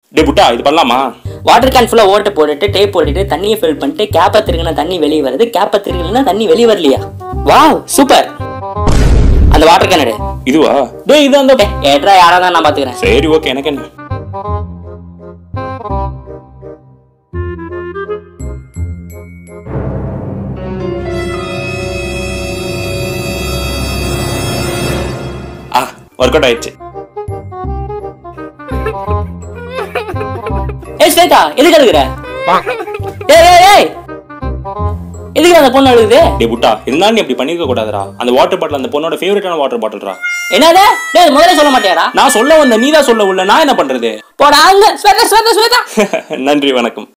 டே புட்டா இது பண்ணலாமா? வாட்டர் கேன் ஃபுல்லா ஓட்ட போட்டுட்டு டேப் போட்டுட்டு தண்ணியை ஃபில் பண்ணிட்டு கேப்பை திருகுனா தண்ணி வெளியே வருது, கேப்பை திருகுனா தண்ணி வெளியே வரலையா? Wow super. அந்த வாட்டர் கேன் எடு. இதுவா? டேய் இது அந்த ஏட்ரா யாரா தான் நான் பாத்துக்கிறேன். சரி ஓகே எனக்கு என்ன. ஒர்க் அவுட் ஆயிடுச்சு. ஏய் ஸ்வேதா எதுக்கு அழுகுற? ஏய் ஏய் ஏய் எதுக்கு அந்த பொண்ணு அழுகுது? டேய் புட்டா இருந்தாலும் நீ அப்படி பண்ணிருக்க கூடாதுடா. அந்த வாட்டர் பாட்டில் அந்த பொண்ணோட ஃபேவரட்டான வாட்டர் பாட்டில்டா. என்னது? டேய் முதல்ல சொல்ல மாட்டியாடா? நான் சொல்ல வந்த நீ தான் சொல்ல உள்ள, நான் என்ன பண்றது? போடா அங்க. ஸ்வேதா ஸ்வேதா ஸ்வேதா. நன்றி வணக்கம்.